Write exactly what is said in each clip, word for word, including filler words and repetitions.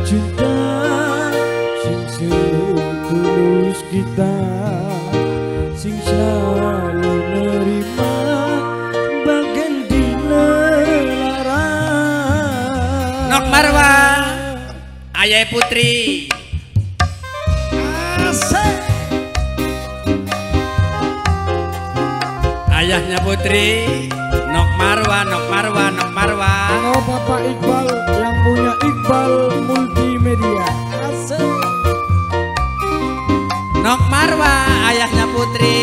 cinta sing setulus kita sing selalu nerima bagian dilarang. Nok Marwa ayah putri Asik. ayahnya putri Nok Marwa Nok Marwa Nok Marwa. Oh Bapak Iqbal yang punya Iqbal Multimedia. Asik. Nok Marwa ayahnya putri.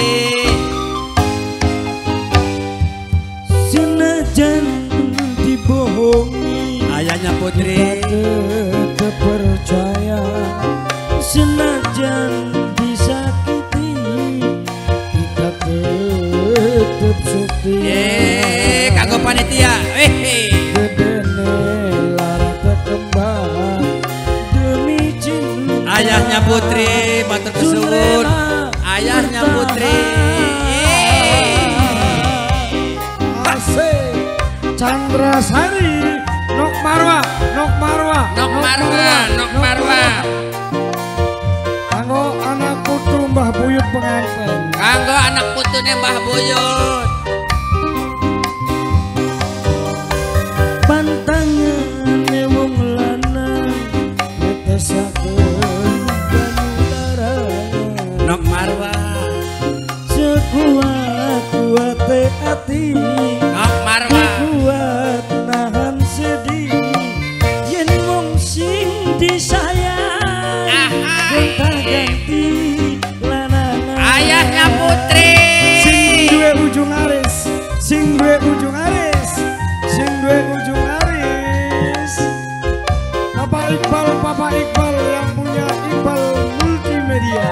Senajan dibohongi Ayahnya putri tetap percaya, senajan disakiti kita tetap setia. Yeay kanggo panitia hehe. Gedene lara berkembang demi cinta. Ayahnya putri matur kesuwun ayahnya putri. Asik. Chandra Sari Nok Marwa Nok Marwa Nok Marwa Nok Marwa kanggo anak putu Mbah Buyut pengantin. kanggo anak putune Mbah Buyut. Pantangane wong lanang netesaken panyularan. Nok Marwa Sekuat-kuate ati Nok Marwa kuat nahan sedih yen wong sing disayang gonta ganti lanangan. ayahnya putri. Sing duwe ujung aris, sing duwe ujung aris, sing duwe ujung aris. Bapak Iqbal, Bapak Iqbal yang punya Iqbal Multimedia.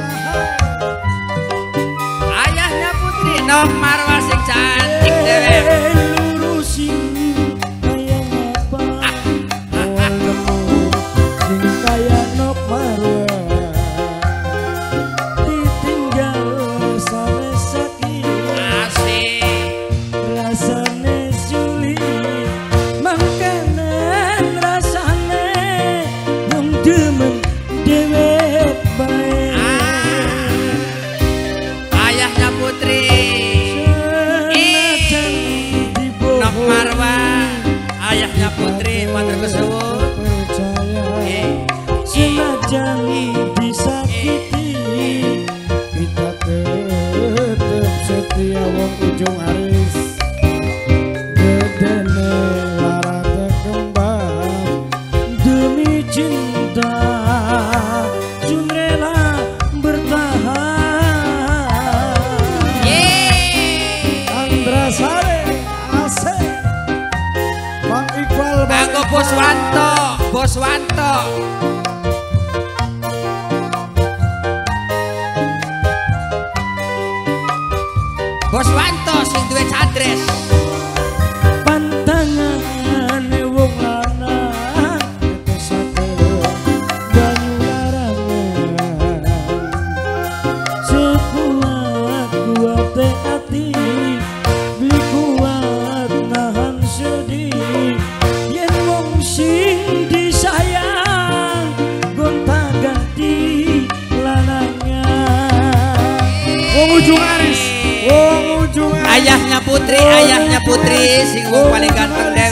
Ayahnya putri Nok Marwa sing cantik dewe. Lurusin kayak apa? Awal nemu sing kayak Nok Marwa. Ditinggal sampai sakit. Asik. Rasane sulit makanan rasane wong demen dewek bae. Ayahnya putri Senajan dibohongi, Nok Marwa ayahnya putri matur kesuwun. percaya Eh, senajan disakiti kita tetep setia wong ujung aris. Gedene lara berkembang demi cinta jun rela bertahan. Yeay. Chandra Sari asik. Bang Iqbal Bang Kanggo Iqbal. Bos Wanto Bos Wanto Bos Wanto sing duwe cadres. Pantangane wong lanang netesaken banyularangan. Sekuat-kuate ati beli kuat nahan sedih yen wong sing disayang gonta ganti lanangan. Wong ujung aris, wong ujung aris. Ayahnya putri ayahnya putri sing wong paling ganteng